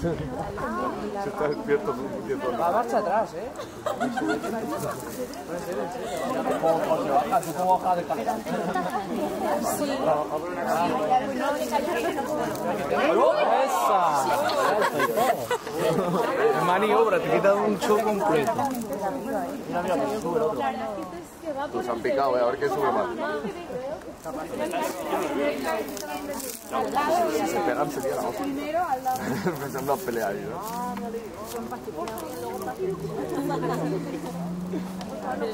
Se está despierto un día todo. Va marcha atrás, ¿eh? ¿Cómo baja de calidad? ¡Esa! Maniobra, te quita un show completo. Pues han picado, a ver qué sube más. Si se pegan sería la otra. Empezando a pelear, ¿no?